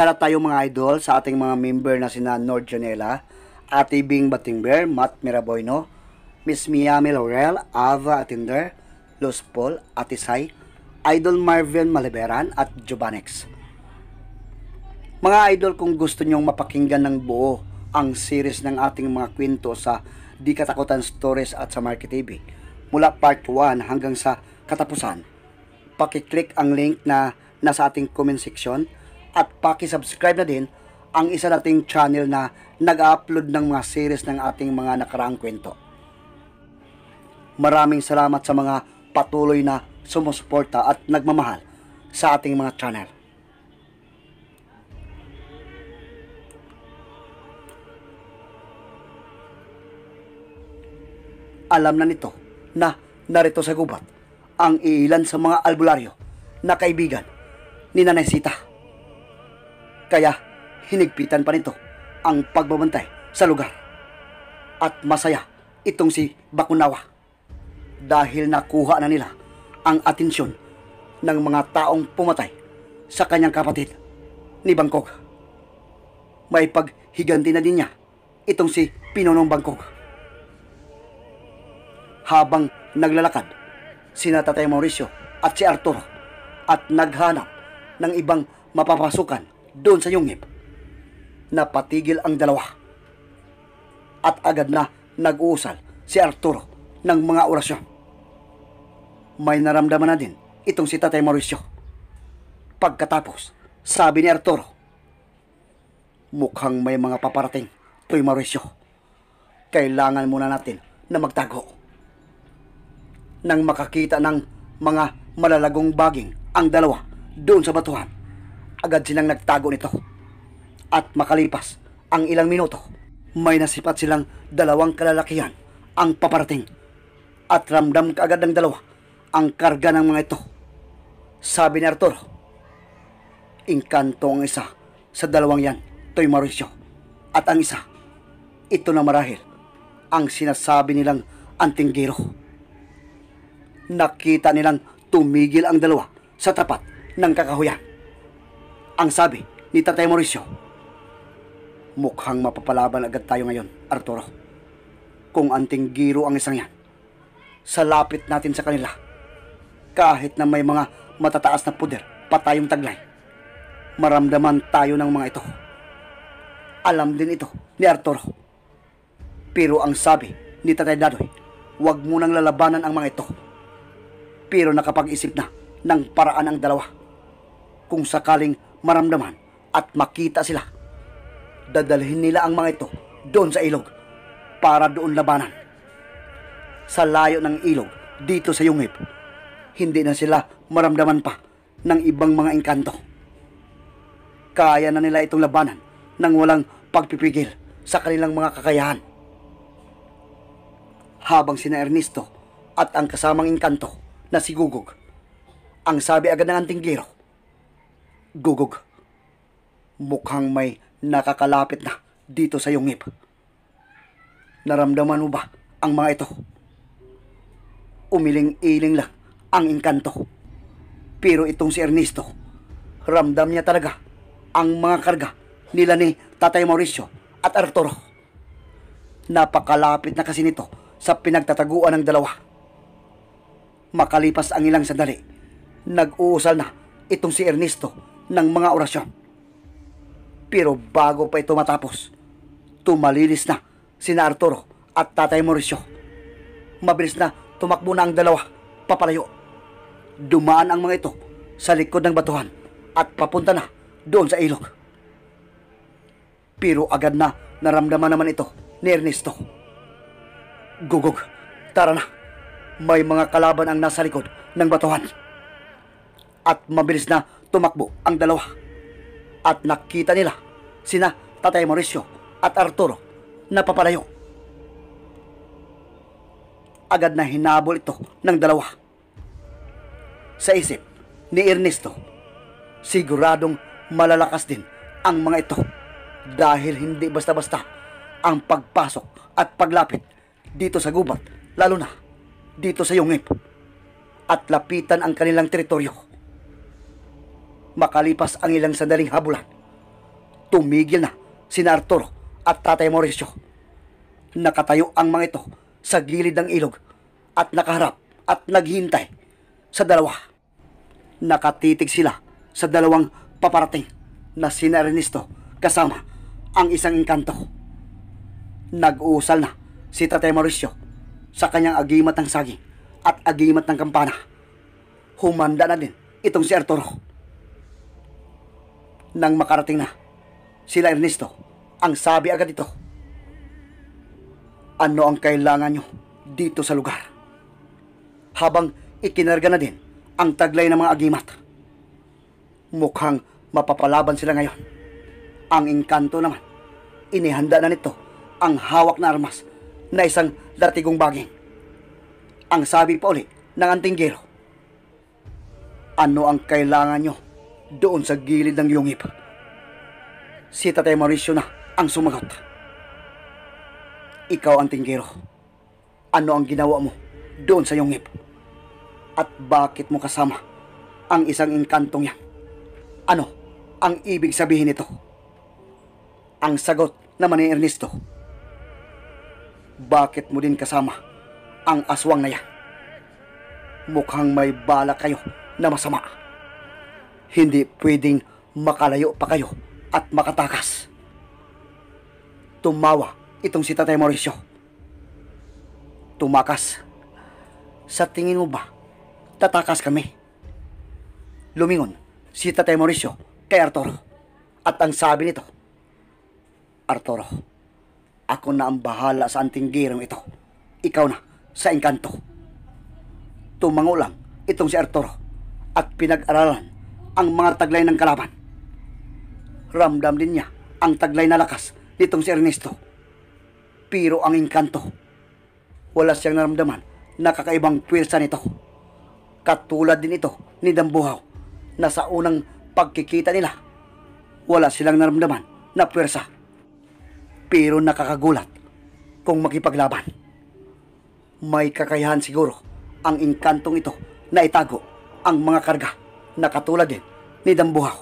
Shoutout tayo mga idol sa ating mga member na sina Nord Janela, Ate Bing Batingber, Matt Miraboyno, Miss Miami Laurel, Ava Atinder, Los Paul, Ate Sai, Idol Marvin Maliberan at Jobanex. Mga idol, kung gusto nyong mapakinggan ng buo ang series ng ating mga kwento sa Di Katakutan Stories at sa Market TV, mula part 1 hanggang sa katapusan, pakiclick ang link na nasa ating comment section at pakisubscribe na din ang isa nating channel na nag-upload ng mga series ng ating mga nakaraang kwento. Maraming salamat sa mga patuloy na sumusuporta at nagmamahal sa ating mga channel. Alam na nito na narito sa gubat ang ilan sa mga albularyo na kaibigan ni Nanay Sita. Kaya hinigpitan pa nito ang pagbabantay sa lugar. At masaya itong si Bakunawa dahil nakuha na nila ang atensyon ng mga taong pumatay sa kanyang kapatid ni Bangkog. May paghiganti na din niya itong si Pinonong Bangkog. Habang naglalakad sina Tatay Mauricio at si Arturo at naghanap ng ibang mapapasukan doon sa Yungib, napatigil ang dalawa at agad na nag-uusal si Arturo ng mga orasyon. May naramdaman na din itong si Tatay Mauricio. Pagkatapos, sabi ni Arturo, mukhang may mga paparating, Toy Mauricio. Kailangan muna natin na magtago. Nang makakita ng mga malalagong baging ang dalawa doon sa batuhan, agad silang nagtago nito. At makalipas ang ilang minuto, may nasipat silang dalawang kalalakihan ang paparating. At ramdam kaagad ng dalawa ang karga ng mga ito. Sabi ni Arturo, inkanto ang isa sa dalawang yan, Toy Mauricio. At ang isa, ito na marahil ang sinasabi nilang antinggero. Nakita nilang tumigil ang dalawa sa tapat ng kakahuyan. Ang sabi ni Tatay Mauricio, mukhang mapapalaban agad tayo ngayon, Arturo. Kung antinggero ang isang yan, sa lapit natin sa kanila, kahit na may mga matataas na puder pa tayong taglay, maramdaman tayo ng mga ito. Alam din ito ni Arturo. Pero ang sabi ni Tatay Dadoy, huwag munang lalabanan ang mga ito. Pero nakapag-isip na ng paraan ang dalawa. Kung sakaling maramdaman at makita sila, dadalhin nila ang mga ito doon sa ilog para doon labanan. Sa layo ng ilog dito sa Yungib, hindi na sila maramdaman pa ng ibang mga engkanto. Kaya na nila itong labanan nang walang pagpipigil sa kanilang mga kakayahan. Habang sina Ernesto at ang kasamang engkanto na si Gugog, ang sabi agad ng antinggero, Gugog, mukhang may nakakalapit na dito sa Yungib. Naramdaman mo ba ang mga ito? Umiling-iling lang ang engkanto. Pero itong si Ernesto, ramdam niya talaga ang mga karga nila ni Tatay Mauricio at Arturo. Napakalapit na kasi nito sa pinagtataguan ng dalawa. Makalipas ang ilang sandali, nag-uusal na itong si Ernesto ng mga orasyon. Pero bago pa ito matapos, tumalilis na sina Arturo at Tatay Mauricio. Mabilis na tumakbo na ang dalawa papalayo. Dumaan ang mga ito sa likod ng batuhan at papunta na doon sa ilog. Pero agad na naramdaman naman ito ni Ernesto. Gugog, tara na. May mga kalaban ang nasa likod ng batuhan. At mabilis na tumakbo ang dalawa. At nakita nila sina Tatay Mauricio at Arturo na papalayo. Agad na hinabol ito ng dalawa. Sa isip ni Ernesto, siguradong malalakas din ang mga ito dahil hindi basta-basta ang pagpasok at paglapit dito sa gubat, lalo na dito sa Yungib, at lapitan ang kanilang teritoryo. Makalipas ang ilang sandaling habulan, Tumigil na sina Arturo at Tatay Mauricio. Nakatayo ang mga ito sa gilid ng ilog at nakaharap at naghihintay sa dalawa. Nakatitig sila sa dalawang paparating na sina Ernesto kasama ang isang engkanto. Nag-uusal na si Tatay Mauricio sa kanyang agimat ng saging at agimat ng kampana. Humanda na din itong si Arturo. Nang makarating na sila Ernesto, ang sabi agad ito, "Ano ang kailangan nyo dito sa lugar?" Habang ikinarga na din ang taglay ng mga agimat. Mukhang mapapalaban sila ngayon. Ang engkanto naman, inihanda na nito ang hawak na armas na isang latigong baging. Ang sabi pa uli ng antinggero, "Ano ang kailangan nyo doon sa gilid ng yungib?" Si Tatay Mauricio na ang sumagot, "Ikaw, antinggero, ano ang ginawa mo doon sa yungib? At bakit mo kasama ang isang engkantong yan? Ano ang ibig sabihin nito?" Ang sagot naman ni Ernesto, "Bakit mo din kasama ang aswang na yan? Mukhang may balak kayo na masama. Hindi pwedeng makalayo pa kayo at makatakas." Tumawa itong si Tatay Mauricio. "Tumakas? Sa tingin mo ba tatakas kami?" Lumingon si Tatay Mauricio kay Arturo at ang sabi nito, "Arturo, ako na ang bahala sa antinggirong ito. Ikaw na sa engkanto." Tumango lang itong si Arturo at pinag-aralan ang mga taglay ng kalaban. Ramdam din niya ang taglay na lakas nitong si Ernesto. Pero ang engkanto, wala siyang naramdaman na kakaibang puwersa nito. Katulad din ito ni Dambuhaw na sa unang pagkikita nila, wala silang naramdaman na puwersa. Pero nakakagulat kung makipaglaban. May kakayahan siguro ang engkantong ito na itago ang mga karga na katulad din ni Dambuhaw.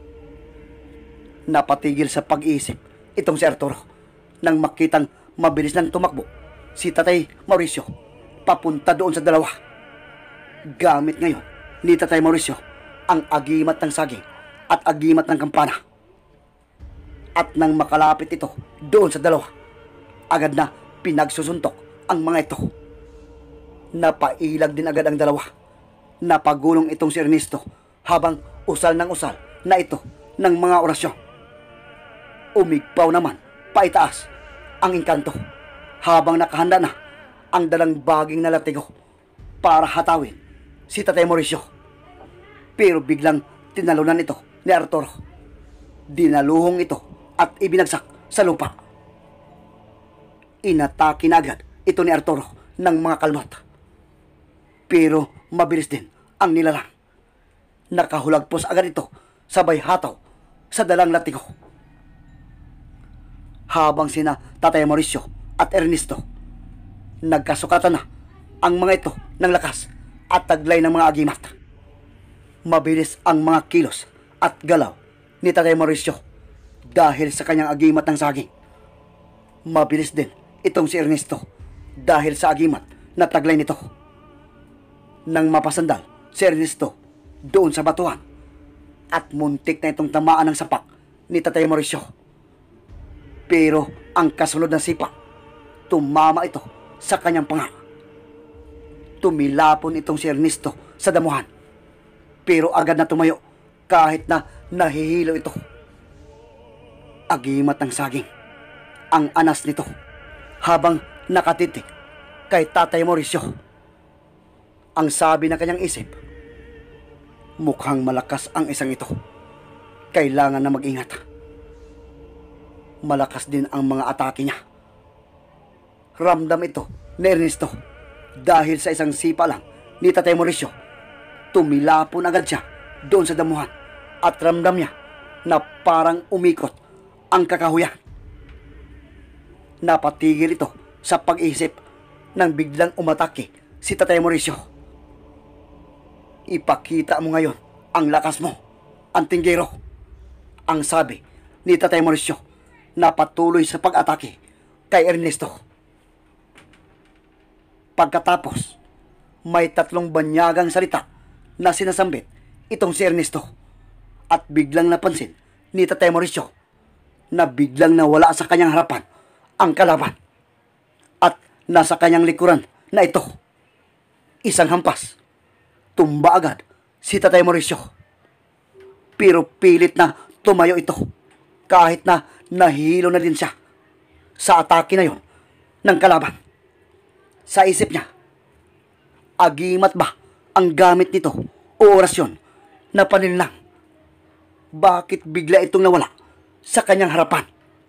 Napatigil sa pag-iisip itong si Arturo nang makitang mabilis nang tumakbo si Tatay Mauricio papunta doon sa dalawa. Gamit ngayon ni Tatay Mauricio ang agimat ng saging at agimat ng kampana. At nang makalapit ito doon sa dalawa, agad na pinagsusuntok ang mga ito. Napailag din agad ang dalawa. Napagulong itong si Ernesto habang usal ng usal na ito ng mga orasyon. Umigpaw naman paitaas ang engkanto habang nakahanda na ang dalang baging na latigo para hatawin si Tatay Mauricio. Pero biglang tinalunan ito ni Arturo. Dinaluhong ito at ibinagsak sa lupa. Inatake na agad ito ni Arturo ng mga kalmot. Pero mabilis din ang nilalang. Nakahulagpos agad ito sabay hataw sa dalang latigo. Habang sina Tatay Mauricio at Ernesto, nagkasukatan na ang mga ito ng lakas at taglay ng mga agimat. Mabilis ang mga kilos at galaw ni Tatay Mauricio dahil sa kanyang agimat ng saging. Mabilis din itong si Ernesto dahil sa agimat na taglay nito. Nang mapasandal si Ernesto doon sa batuhan at muntik na itong tamaan ng sapak ni Tatay Mauricio. Pero ang kasunod na sipa, tumama ito sa kanyang panga. Tumilapon itong si Ernesto sa damuhan, pero agad na tumayo kahit na nahihilo ito. Agimat ng saging ang anas nito habang nakatitig kay Tatay Mauricio. Ang sabi ng kanyang isip, mukhang malakas ang isang ito. Kailangan na mag-ingat. Malakas din ang mga atake niya. Ramdam ito ni Ernesto dahil sa isang sipa lang ni Tatay Mauricio. Tumilapon agad siya doon sa damuhan at ramdam niya na parang umikot ang kakahuyan. Napatigil ito sa pag-isip nang biglang umatake si Tatay Mauricio. "Ipakita mo ngayon ang lakas mo, antinggero," ang sabi ni Tatay Mauricio na patuloy sa pag-atake kay Ernesto. Pagkatapos, may 3 banyagang salita na sinasambit itong si Ernesto at biglang napansin ni Tatay Mauricio na biglang nawala sa kanyang harapan ang kalaban at nasa kanyang likuran na ito. Isang hampas, tumba agad si Tatay Mauricio. Pero pilit na tumayo ito kahit na nahilo na din siya sa atake na yon ng kalaban. Sa isip niya, agimat ba ang gamit nito o orasyon na paninlang? Bakit bigla itong nawala sa kanyang harapan?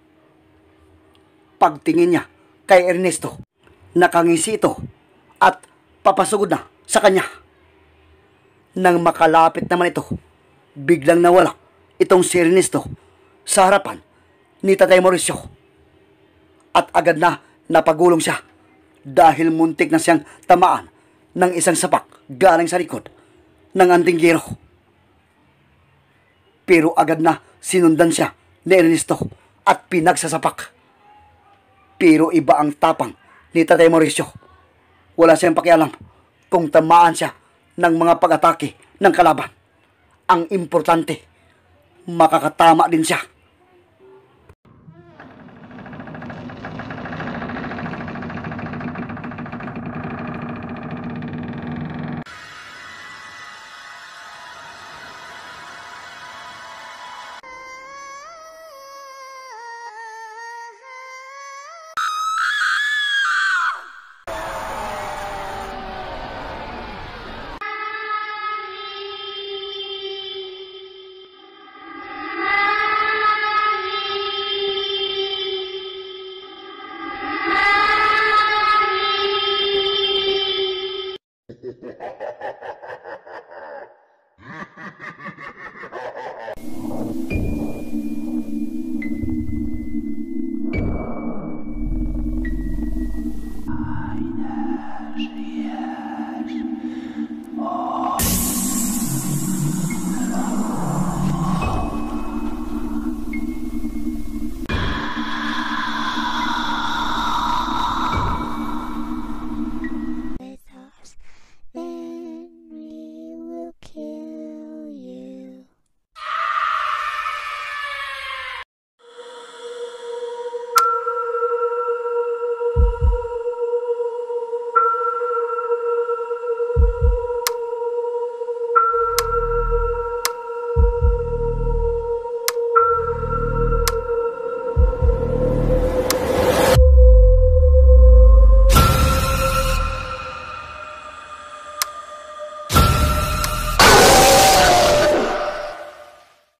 Pagtingin niya kay Ernesto, nakangisi ito at papasugod na sa kanya. Nang makalapit naman ito, biglang nawala itong si Ernesto sa harapan ni Tatay Mauricio. At agad na napagulong siya dahil muntik na siyang tamaan ng isang sapak galing sa likod ng antinggero. Pero agad na sinundan siya ni Ernesto at pinagsasapak. Pero iba ang tapang ni Tatay Mauricio. Wala siyang pakialam kung tamaan siya ng mga pag-atake ng kalaban. Ang importante, makakatama din siya